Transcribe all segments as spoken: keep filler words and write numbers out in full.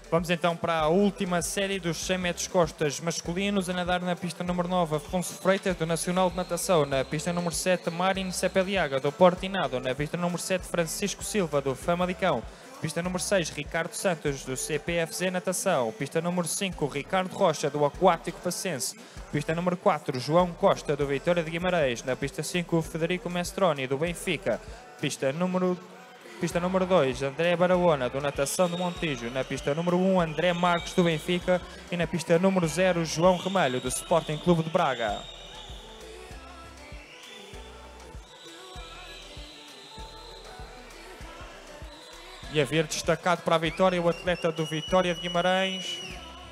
Vamos então para a última série dos cem metros costas masculinos. A nadar na pista número nove, Afonso Freitas, do Nacional de Natação. Na pista número sete, Marin Sepeliaga, do Portinado. Na pista número sete, Francisco Silva, do Famalicão. Pista número seis, Ricardo Santos, do C P F Z Natação. Pista número cinco, Ricardo Rocha, do Aquático Pacense. Pista número quatro, João Costa, do Vitória de Guimarães. Na pista cinco, Federico Mestroni, do Benfica. Pista número Pista número dois, André Barahona, do Natação do Montijo. Na pista número um, André Marques, do Benfica. E na pista número zero, João Remelho, do Sporting Clube de Braga. E a ver destacado para a vitória o atleta do Vitória de Guimarães.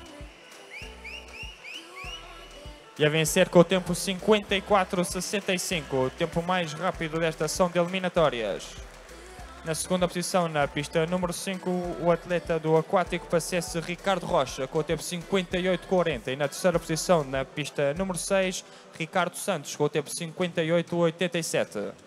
E a vencer com o tempo cinquenta e quatro sessenta e cinco, o tempo mais rápido desta ação de eliminatórias. Na segunda posição, na pista número cinco, o atleta do Aquático Pacense, Ricardo Rocha, com o tempo cinquenta e oito quarenta. E na terceira posição, na pista número seis, Ricardo Santos, com o tempo cinquenta e oito oitenta e sete.